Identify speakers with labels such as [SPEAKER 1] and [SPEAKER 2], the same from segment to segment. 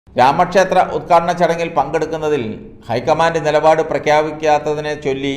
[SPEAKER 1] രാമക്ഷേത്ര ഉദ്ഘാടന ചടങ്ങിൽ പങ്കെടുക്കുന്നതിൽ ഹൈക്കമാൻഡ് നിലപാട് പ്രഖ്യാപിക്കാത്തതിനെ ചൊല്ലി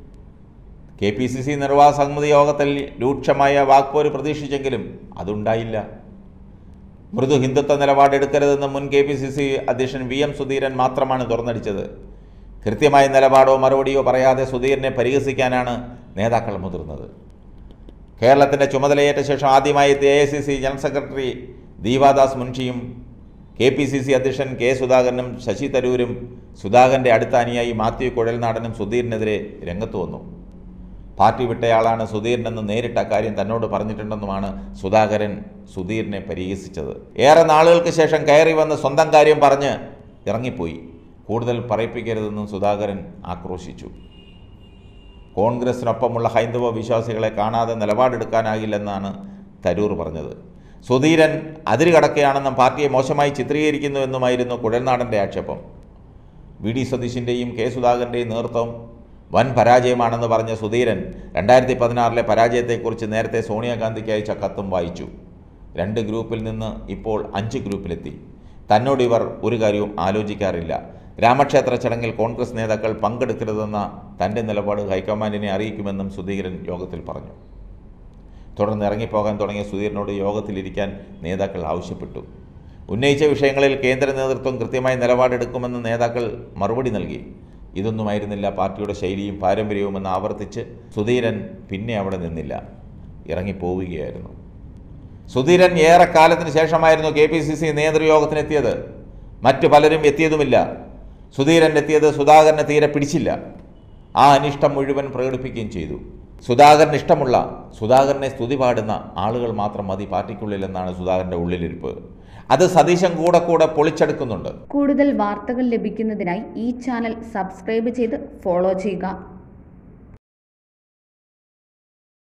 [SPEAKER 1] KPCC നിർവാഹക സമിതി യോഗത്തിൽ രൂക്ഷമായ വാക്പോര് പ്രതീക്ഷിച്ചെങ്കിലും അതുണ്ടായില്ല. മൃദു ഹിന്ദുത്വ നിലപാടെടുക്കരുതെന്ന് മുൻ KPCC അധ്യക്ഷൻ VM സുധീരൻ മാത്രമാണ് തുറന്നടിച്ചത്. കൃത്യമായ നിലപാടോ മറുപടിയോ പറയാതെ സുധീരനെ പരിഹസിക്കാനാണ് നേതാക്കൾ മുതിർന്നത്. കേരളത്തിൻ്റെ ചുമതലയേറ്റ ശേഷം ആദ്യമായി AICC ജനറൽ സെക്രട്ടറി ദീവാദാസ് മുൻഷിയും KPCC അധ്യക്ഷൻ K സുധാകരനും ശശി തരൂരും സുധാകരൻ്റെ അടുത്ത അനുയായി മാത്യു കുഴൽനാടനും സുധീരനെതിരെ രംഗത്ത് വന്നു. പാർട്ടി വിട്ടയാളാണ് സുധീരനെന്ന് നേരിട്ട കാര്യം തന്നോട് പറഞ്ഞിട്ടുണ്ടെന്നുമാണ് സുധാകരൻ സുധീരനെ പരിഹസിച്ചത്. ഏറെ നാളുകൾക്ക് ശേഷം കയറി വന്ന് സ്വന്തം കാര്യം പറഞ്ഞ് ഇറങ്ങിപ്പോയി. കൂടുതൽ പറയിപ്പിക്കരുതെന്നും സുധാകരൻ ആക്രോശിച്ചു. കോൺഗ്രസിനൊപ്പമുള്ള ഹൈന്ദവ വിശ്വാസികളെ കാണാതെ നിലപാടെടുക്കാനാകില്ലെന്നാണ് തരൂർ പറഞ്ഞത്. സുധീരൻ അതിരുകടക്കുകയാണെന്നും പാർട്ടിയെ മോശമായി ചിത്രീകരിക്കുന്നുവെന്നുമായിരുന്നു കുഴൽനാടൻ്റെ ആക്ഷേപം. VD സതീശിൻ്റെയും K സുധാകരൻ്റെയും നേതൃത്വം വൻ പരാജയമാണെന്ന് പറഞ്ഞ സുധീരൻ 2016 പരാജയത്തെക്കുറിച്ച് നേരത്തെ സോണിയാഗാന്ധിക്ക് അയച്ച കത്തും വായിച്ചു. 2 ഗ്രൂപ്പിൽ നിന്ന് ഇപ്പോൾ 5 ഗ്രൂപ്പിലെത്തി. തന്നോട് ഇവർ ഒരു കാര്യവും ആലോചിക്കാറില്ല. രാമക്ഷേത്ര ചടങ്ങിൽ കോൺഗ്രസ് നേതാക്കൾ പങ്കെടുക്കരുതെന്ന തൻ്റെ നിലപാട് ഹൈക്കമാൻഡിനെ അറിയിക്കുമെന്നും സുധീരൻ യോഗത്തിൽ പറഞ്ഞു. തുടർന്ന് ഇറങ്ങിപ്പോകാൻ തുടങ്ങിയ സുധീരനോട് യോഗത്തിലിരിക്കാൻ നേതാക്കൾ ആവശ്യപ്പെട്ടു. ഉന്നയിച്ച വിഷയങ്ങളിൽ കേന്ദ്ര നേതൃത്വം കൃത്യമായ നിലപാടെടുക്കുമെന്ന് നേതാക്കൾ മറുപടി നൽകി. ഇതൊന്നുമായിരുന്നില്ല പാർട്ടിയുടെ ശൈലിയും പാരമ്പര്യവുമെന്ന് ആവർത്തിച്ച് സുധീരൻ പിന്നെ അവിടെ നിന്നില്ല, ഇറങ്ങിപ്പോവുകയായിരുന്നു. സുധീരൻ ഏറെക്കാലത്തിന് ശേഷമായിരുന്നു KPCC നേതൃയോഗത്തിനെത്തിയത്. മറ്റു പലരും എത്തിയതുമില്ല. സുധീരൻ എത്തിയത് സുധാകരനെ തീരെ പിടിച്ചില്ല. ആ അനിഷ്ടം മുഴുവൻ പ്രകടിപ്പിക്കുകയും ചെയ്തു. സുധാകരന് ഇഷ്ടമുള്ള, സുധാകരനെ സ്തുതി പാടുന്ന ആളുകൾ മാത്രം മതി പാർട്ടിക്കുള്ളിലെന്നാണ് സുധാകരൻ്റെ ഉള്ളിലിരിപ്പ്. അത് സതീശൻ കൂടെ പൊളിച്ചെടുക്കുന്നുണ്ട്.
[SPEAKER 2] കൂടുതൽ വാർത്തകൾ ലഭിക്കുന്നതിനായി ഈ ചാനൽ സബ്സ്ക്രൈബ് ചെയ്ത് ഫോളോ ചെയ്യുക.